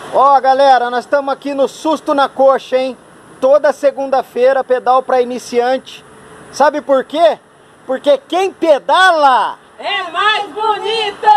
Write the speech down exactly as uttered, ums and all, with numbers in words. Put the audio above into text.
Ó, galera, nós estamos aqui no Susto na Coxa, hein? Toda segunda-feira, pedal para iniciante. Sabe por quê? Porque quem pedala é mais bonito!